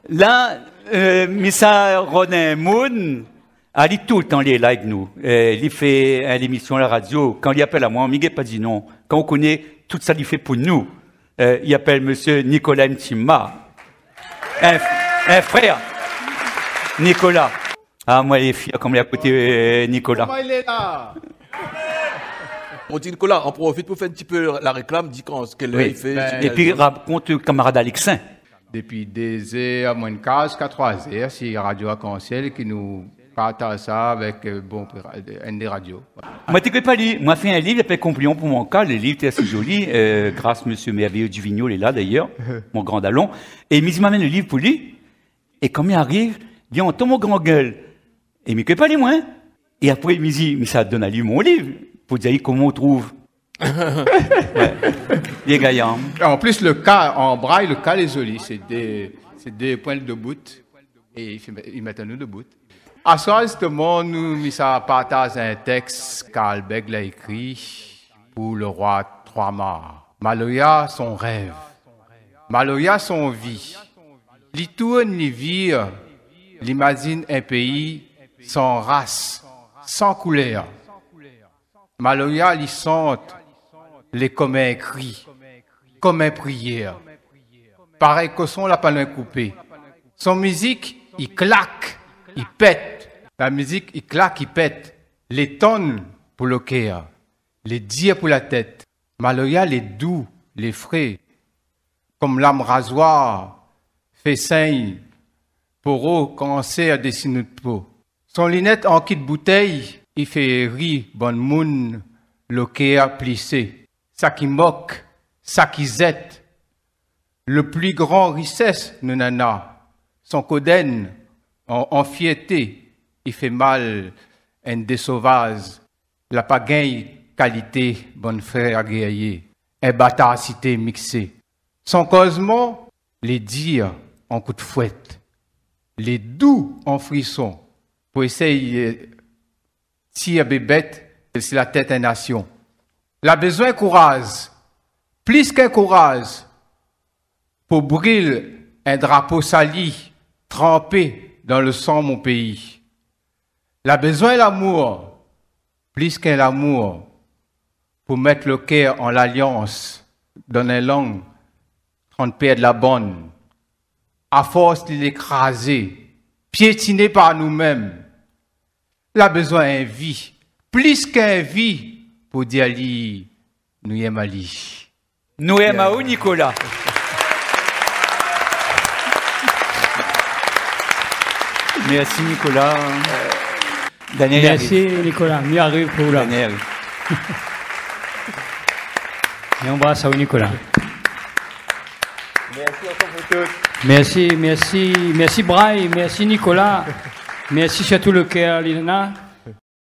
Là, Missa Ronin Moon, elle est tout le temps là avec nous. Il fait l'émission à la radio. Quand il appelle à moi, Miguel pas dit non. Quand on connaît tout ça, il fait pour nous. Il appelle monsieur Nicolas Ntima. Un frère. Nicolas. Ah, moi, les filles, comme il est à côté Nicolas. Comment il est là? On dit Nicolas, on profite pour faire un petit peu la réclame, dit ce qu'elle fait. Et puis, raconte camarade Alexin. Depuis 2 heures, moins de 15, 3 heures, c'est Radio Arc-en-Ciel qui nous partage ça avec un des radios. Moi, tu ne pas lire. Moi, fait un livre, il appelle Complion pour mon cas. Le livre était assez joli, grâce à monsieur Merveilleux Duvigneau, il est là d'ailleurs, mon grand dallon. Et il m'amène le livre pour lui. Et quand il arrive, il dit, on tombe au grand gueule. Et il ne pas les moins. Et après, il me dit, mais ça donne à lui mon livre. Pour dire comment on trouve. Ouais. Les gaillants. En plus, le cas, en braille, le cas est joli. C'est des points de bout. Et ils mettent nous de bout. À ça, justement, nous partage un texte qu'Albeg l'a écrit pour le roi Trois-Mâts. Maloya, son rêve. Maloya, son vie. Li tourne, li vire, l'imagine un pays sans race, sans couleur. Maloya, li sente les comme un cri, comme un prière. Pareil que son lapin coupé. Son musique, il claque, il pète. La musique, il claque, il pète. Les tonnes pour le cœur, les dires pour la tête. Maloya, les doux, les frais, comme lame rasoir, fait saigne, pour cancer des sinus de peau. Son lunette en kit bouteille, il fait rire, bonne moune, le cœur plissé. Ça qui moque, ça qui zette. Le plus grand richesse, nana, son coden, en fierté, il fait mal, un des sauvages. La pagaille, qualité, bonne frère guerrier, un bâtard cité mixé. Son causement, les dires en coup de fouette, les doux en frisson, pour essayer si bébête, c'est la tête à nation. La besoin courage, plus qu'un courage, pour brûler un drapeau sali, trempé dans le sang mon pays. La besoin l'amour, plus qu'un l'amour, pour mettre le cœur en l'alliance, dans une langue, 30 paires de la bonne, à force de l'écraser, piétiné par nous-mêmes. La besoin un vie, plus qu'un vie, pour dire Ali, nous y aimons Ali. Nous aimons Nicolas. Merci Nicolas. Daniel merci arrive. Nicolas, mieux arrive pour là. Daniel. Et on embrasse à Nicolas. Merci encore pour tout. Merci Braille, merci Nicolas, merci surtout le cœur, Lina.